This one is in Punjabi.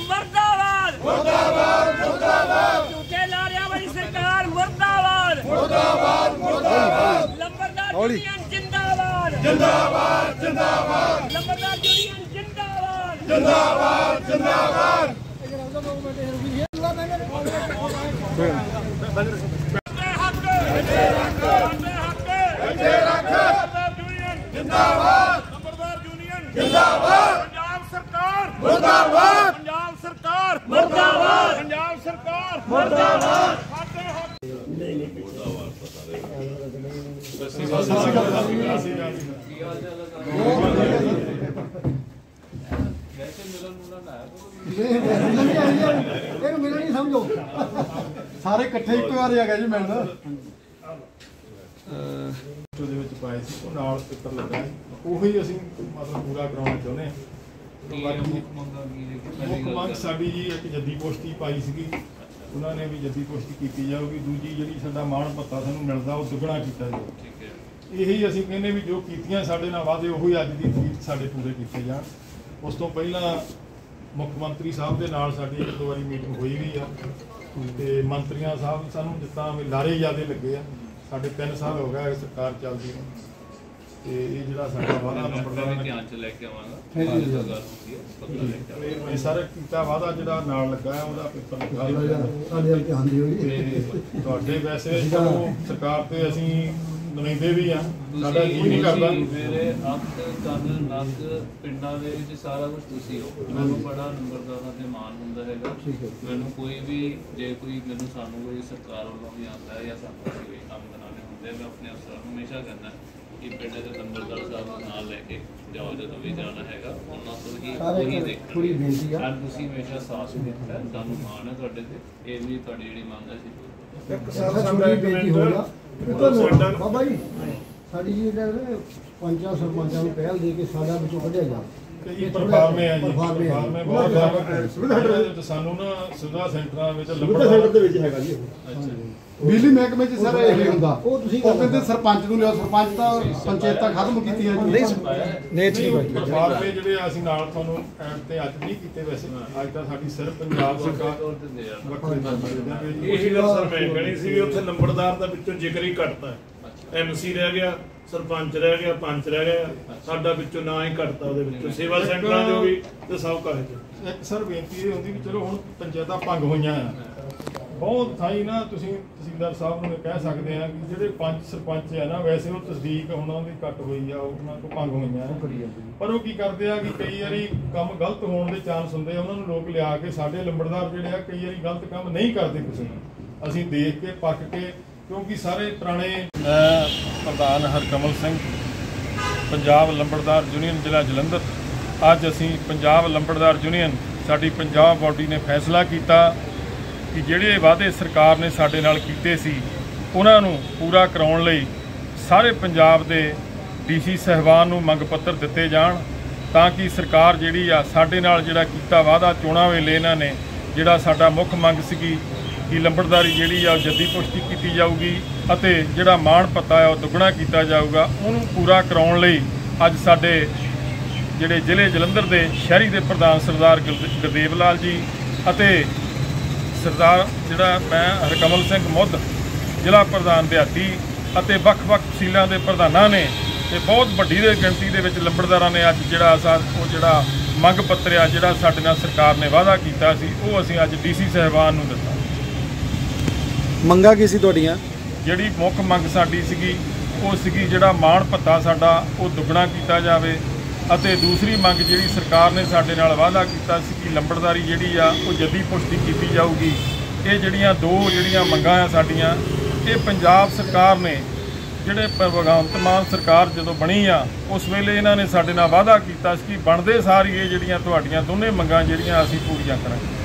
मुर्दाबाद मुर्दाबाद मुर्दाबाद झूठे लारिया वाली सरकार मुर्दाबाद मुर्दाबाद मुर्दाबाद लंबरदार यूनियन जिंदाबाद जिंदाबाद जिंदाबाद लंबरदार यूनियन जिंदाबाद जिंदाबाद जिंदाबाद पंजाब सरकार मुर्दाबाद पंजाब सरकार मुर्दाबाद पंजाब सरकार मुर्दाबाद समझो सारे इकट्ठे एक बार आ गए जी मिलना पाए पेपर लगा ਉਹੀ ਅਸੀਂ ਮਤਲਬ ਪੂਰਾ ਕਰਾਉਣਾ ਚਾਹੁੰਦੇ ਹਾਂ। ਮੁੱਖ ਮੰਗ ਸਾਡੀ ਜੀ ਇੱਕ ਜੱਦੀ ਪੁਸ਼ਤੀ ਪਾਈ ਸੀਗੀ, ਉਹਨਾਂ ਨੇ ਵੀ ਜੱਦੀ ਪੁਸ਼ਤੀ ਕੀਤੀ ਜਾਊਗੀ। ਦੂਜੀ ਜਿਹੜੀ ਸਾਡਾ ਮਾਣ ਭੱਤਾ ਸਾਨੂੰ ਮਿਲਦਾ ਉਹ ਦੁੱਗਣਾ ਕੀਤਾ ਜਾਊ। ਇਹੀ ਅਸੀਂ ਕਹਿੰਦੇ ਵੀ ਜੋ ਕੀਤੀਆਂ ਸਾਡੇ ਨਾਲ ਵਾਅਦੇ ਉਹੀ ਅੱਜ ਦੀ ਤਰੀਕ ਸਾਡੇ ਪੂਰੇ ਕੀਤੇ ਜਾਣ। ਉਸ ਤੋਂ ਪਹਿਲਾਂ ਮੁੱਖ ਮੰਤਰੀ ਸਾਹਿਬ ਦੇ ਨਾਲ ਸਾਡੀ ਇੱਕ ਦੋ ਵਾਰੀ ਮੀਟਿੰਗ ਹੋਈ ਵੀ ਆ ਤੇ ਮੰਤਰੀਆਂ ਸਾਹਿਬ ਸਾਨੂੰ ਜਿੱਦਾਂ ਵੀ ਲਾਰੇ ਜ਼ਿਆਦੇ ਲੱਗੇ ਆ। ਸਾਡੇ 3 ਸਾਲ ਹੋ ਗਏ ਸਰਕਾਰ ਚੱਲਦੀ ਨੂੰ ਤੇ ਇਹ ਜਿਹੜਾ ਸਾਡਾ ਵਾਅਦਾ ਨੰਬਰਦਾਰ ਧਿਆਨ ਚ ਲੈ ਕੇ ਆਵਾਂਗਾ। ਇਹ ਸਾਰਾ ਕੀਤਾ ਵਾਅਦਾ ਜਿਹੜਾ ਨਾਲ ਲੱਗਾ ਹੈ ਉਹਦਾ ਪੇਪਰ ਲਗਾ ਸਾਡੇ ਧਿਆਨ ਦਿਓ ਜੀ। ਤੁਹਾਡੇ ਵੈਸੇ ਸਰਕਾਰ ਤੇ ਅਸੀਂ ਨੁਮਾਇੰਦੇ ਵੀ ਆ, ਸਾਡਾ ਜੀ ਨਹੀਂ ਕਰਦਾ। ਮੇਰੇ ਅੱਖ ਕੰਨ ਨੱਕ ਪਿੰਡਾਂ ਦੇ ਵਿੱਚ ਸਾਰਾ ਕੁਝ ਤੁਸੀਂ ਹੋ। ਮੈਨੂੰ ਬੜਾ ਨੰਬਰਦਾਰਾਂ ਤੇ ਮਾਣ ਹੁੰਦਾ ਹੈਗਾ। ਮੈਨੂੰ ਕੋਈ ਵੀ ਜੇ ਕੋਈ ਸਾਨੂੰ ਕੋਈ ਸਰਕਾਰ ਵੱਲੋਂ ਵੀ ਆਉਂਦਾ ਹੈ ਜਾਂ ਸਾਨੂੰ ਕੋਈ ਕੰਮ ਬਣਾਉਣੇ ਹੁੰਦੇ ਮੈਂ ਆਪਣੇ ਅਫਸਰਾਂ ਨੂੰ ਹਮੇਸ਼ਾ ਕਹਿੰਦਾ ਕਿ ਪਿੰਡ ਦੇ ਨੰਬਰਦਾਰ ਸਾਹਿਬ ਨੂੰ ਨਾਲ ਲੈ ਕੇ ਜਾਓ ਜਦੋਂ ਵੀ ਜਾਣਾ ਹੈਗਾ। ਉਹਨਾਂ ਤੋਂ ਹੀ ਦੇਖਣੀ ਬੇਨਤੀ ਆ। ਤੁਸੀਂ ਹਮੇਸ਼ਾ ਸਾਥ ਦਿੱਤਾ, ਸਾਨੂੰ ਮਾਣ ਹੈ ਤੁਹਾਡੇ ਤੇ। ਇਹ ਵੀ ਤੁਹਾਡੀ ਜਿਹੜੀ ਮੰਗ ਹੈ ਸੀ ਇੱਕ ਸਾਡਾ ਬੇਨਤੀ ਹੋਇਆ ਬਾਬਾ ਜੀ ਸਾਡੀ ਜੀ ਪੰਚਾਂ ਸਰਪੰਚਾਂ ਨੂੰ ਪਹਿਲ ਦੇ ਕੇ ਸਾਡਾ ਵਿੱਚੋਂ ਕੱਢਿਆ ਜਾ ਪਰਫਾਰਮੇ ਆ ਜੀ। ਪਰਫਾਰਮੇ ਬਹੁਤ ਜ਼ਿਆਦਾ ਸਾਨੂੰ ਨਾ ਸੁਵਿਧਾ ਸੈਂਟਰਾਂ ਵਿੱਚ ਸੁਵਿਧਾ ਸੈਂਟਰ ਦੇ ਵਿੱਚ ਹੈਗਾ ਜੀ। ਬਿਜਲੀ ਮਹਿਕਮੇ 'ਚ ਸਰ ਇਹ ਹੁੰਦਾ ਉਹ ਤੁਸੀਂ ਕਹਿੰਦੇ ਸਰਪੰਚ ਨੂੰ ਲਿਆ, ਸਰਪੰਚ ਤਾਂ ਪੰਚਾਇਤਾਂ ਖਤਮ ਕੀਤੀਆਂ ਜੀ। ਨਹੀਂ ਠੀਕ ਹੈ ਪਰਫਾਰਮੇ ਜਿਹੜੇ ਅਸੀਂ ਨਾਲ ਤੁਹਾਨੂੰ ਐਡ ਤੇ ਅੱਜ ਨਹੀਂ ਕੀਤੇ। ਵੈਸੇ ਅੱਜ ਤਾਂ ਸਾਡੀ ਸਿਰਫ ਪੰਜਾਬ ਸਰਕਾਰ ਇਹੀ ਗੱਲ ਸਰ ਮੈਂ ਕਹਿਣੀ ਸੀ ਵੀ ਉੱਥੇ ਨੰਬਰਦਾਰ ਦਾ ਵਿੱਚੋਂ ਜ਼ਿਕਰ ਹੀ ਘਟਦਾ। MC ਰਹਿ ਗਿਆ, ਸਰਪੰਚ ਰਹਿ ਗਿਆ, ਪੰਚ ਰਹਿ ਗਿਆ, ਸਾਡਾ ਵਿੱਚੋਂ ਨਾ ਹੀ ਘਟਦਾ ਉਹਦੇ ਵਿੱਚੋਂ। ਸੇਵਾ ਸੈਂਟਰਾਂ ਦੇ ਵੀ ਤੇ ਸਭ ਕਾਹੇ ਇੱਕ ਸਰ ਬੇਨਤੀ ਇਹ ਹੁੰਦੀ ਵੀ ਚਲੋ ਹੁਣ ਪੰਚਾਇਤਾਂ ਭੰਗ ਹੋਈਆਂ ਆ ਬਹੁਤ ਥਾਈ ਨਾ। ਤੁਸੀਂ ਤਹਿਸੀਲਦਾਰ ਸਾਹਿਬ ਨੂੰ ਕਹਿ ਸਕਦੇ ਆ ਕਿ ਜਿਹੜੇ ਪੰਚ ਸਰਪੰਚ ਆ ਨਾ ਵੈਸੇ ਉਹ ਤਸਦੀਕ ਉਹਨਾਂ ਦੀ ਘੱਟ ਹੋਈ ਆ, ਉਹਨਾਂ ਤੋਂ ਭੰਗ ਹੋਈਆਂ ਪਰ ਉਹ ਕੀ ਕਰਦੇ ਆ ਕਿ ਕਈ ਵਾਰੀ ਕੰਮ ਗਲਤ ਹੋਣ ਦੇ ਚਾਂਸ ਹੁੰਦੇ ਆ। ਉਹਨਾਂ ਨੂੰ ਲੋਕ ਲਿਆ ਕੇ ਸਾਡੇ ਲੰਬੜਦਾਰ ਜਿਹੜੇ ਆ ਕਈ ਵਾਰੀ ਗਲਤ ਕੰਮ ਨਹੀਂ ਕਰਦੇ ਕਿਸੇ ਨੂੰ। ਅਸੀਂ ਦੇਖ ਕੇ ਪੱਕ ਕੇ ਕਿਉਂਕਿ ਸਾਰੇ ਪੁਰਾਣੇ ਪ੍ਰਧਾਨ ਹਰਕਮਲ ਸਿੰਘ ਪੰਜਾਬ ਲੰਬੜਦਾਰ ਯੂਨੀਅਨ ਜ਼ਿਲ੍ਹਾ ਜਲੰਧਰ। ਅੱਜ ਅਸੀਂ ਪੰਜਾਬ ਲੰਬੜਦਾਰ ਯੂਨੀਅਨ ਸਾਡੀ ਪੰਜਾਬ ਬਾਡੀ ਨੇ ਫੈਸਲਾ ਕੀਤਾ ਕਿ ਜਿਹੜੇ ਵਾਅਦੇ ਸਰਕਾਰ ਨੇ ਸਾਡੇ ਨਾਲ ਕੀਤੇ ਸੀ ਉਹਨਾਂ ਨੂੰ ਪੂਰਾ ਕਰਾਉਣ ਲਈ ਸਾਰੇ ਪੰਜਾਬ ਦੇ DC ਸਾਹਿਬਾਨ ਨੂੰ ਮੰਗ ਪੱਤਰ ਦਿੱਤੇ ਜਾਣ ਤਾਂ ਕਿ ਸਰਕਾਰ ਜਿਹੜੀ ਆ ਸਾਡੇ ਨਾਲ ਜਿਹੜਾ ਕੀਤਾ ਵਾਅਦਾ ਚੋਣਾਂ ਵੇਲੇ ਇਹਨਾਂ ਨੇ ਜਿਹੜਾ ਸਾਡਾ ਮੁੱਖ ਮੰਗ ਸੀਗੀ ਕਿ ਲੰਬੜਦਾਰੀ ਜਿਹੜੀ ਆ ਉਹ ਜੱਦੀ ਪੁਸ਼ਤੀ ਕੀਤੀ ਜਾਊਗੀ ਅਤੇ ਜਿਹੜਾ ਮਾਣ ਭੱਤਾ ਆ ਉਹ ਦੁੱਗਣਾ ਕੀਤਾ ਜਾਊਗਾ, ਉਹਨੂੰ ਪੂਰਾ ਕਰਾਉਣ ਲਈ ਅੱਜ ਸਾਡੇ ਜਿਹੜੇ ਜ਼ਿਲ੍ਹੇ ਜਲੰਧਰ ਦੇ ਸ਼ਹਿਰੀ ਦੇ ਪ੍ਰਧਾਨ ਸਰਦਾਰ ਗੁਰਦੇਵ ਲਾਲ ਜੀ ਅਤੇ ਸਰਦਾਰ ਜਿਹੜਾ ਮੈਂ ਹਰਕਮਲ ਸਿੰਘ ਮੁੱਧ ਜ਼ਿਲ੍ਹਾ ਪ੍ਰਧਾਨ ਦਿਹਾਤੀ ਅਤੇ ਵੱਖ-ਵੱਖ ਤਹਿਸੀਲਾਂ ਦੇ ਪ੍ਰਧਾਨਾਂ ਨੇ ਤੇ ਬਹੁਤ ਵੱਡੀ ਦੇ ਗਿਣਤੀ ਦੇ ਵਿੱਚ ਲੰਬੜਦਾਰਾਂ ਨੇ ਅੱਜ ਜਿਹੜਾ ਉਹ ਜਿਹੜਾ ਮੰਗ ਪੱਤਰ ਆ ਜਿਹੜਾ ਸਾਡੇ ਨਾਲ ਸਰਕਾਰ ਨੇ ਵਾਅਦਾ ਕੀਤਾ ਸੀ ਉਹ ਅਸੀਂ ਅੱਜ DC ਸਾਹਿਬਾਨ ਨੂੰ ਦਿੱਤਾ। ਮੰਗਾਂ ਕੀ ਸੀ ਤੁਹਾਡੀਆਂ? ਜਿਹੜੀ ਮੁੱਖ ਮੰਗ ਸਾਡੀ ਸੀਗੀ ਉਹ ਸੀਗੀ ਜਿਹੜਾ ਮਾਣ ਭੱਤਾ ਸਾਡਾ ਉਹ ਦੁੱਗਣਾ ਕੀਤਾ ਜਾਵੇ ਅਤੇ ਦੂਸਰੀ ਮੰਗ ਜਿਹੜੀ ਸਰਕਾਰ ਨੇ ਸਾਡੇ ਨਾਲ ਵਾਅਦਾ ਕੀਤਾ ਸੀ ਕਿ ਲੰਬੜਦਾਰੀ ਜਿਹੜੀ ਆ ਉਹ ਜੱਦੀ ਪੁਸ਼ਤੀ ਕੀਤੀ ਜਾਊਗੀ। ਇਹ ਜਿਹੜੀਆਂ ਦੋ ਮੰਗਾਂ ਆ ਸਾਡੀਆਂ ਇਹ ਪੰਜਾਬ ਸਰਕਾਰ ਨੇ ਜਿਹੜੇ ਭਗਵੰਤ ਮਾਨ ਸਰਕਾਰ ਜਦੋਂ ਬਣੀ ਆ ਉਸ ਵੇਲੇ ਇਹਨਾਂ ਨੇ ਸਾਡੇ ਨਾਲ ਵਾਅਦਾ ਕੀਤਾ ਸੀ ਕਿ ਬਣਦੇ ਸਾਰ ਇਹ ਜਿਹੜੀਆਂ ਤੁਹਾਡੀਆਂ ਦੋਨੇ ਮੰਗਾਂ ਜਿਹੜੀਆਂ ਅਸੀਂ ਪੂਰੀਆਂ ਕਰਾਂਗੇ।